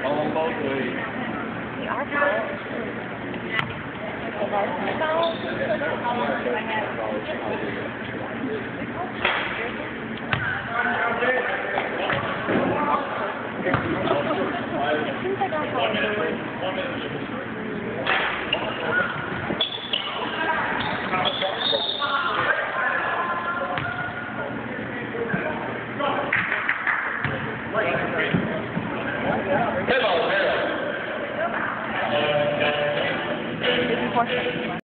On both ways. You are full. It seems like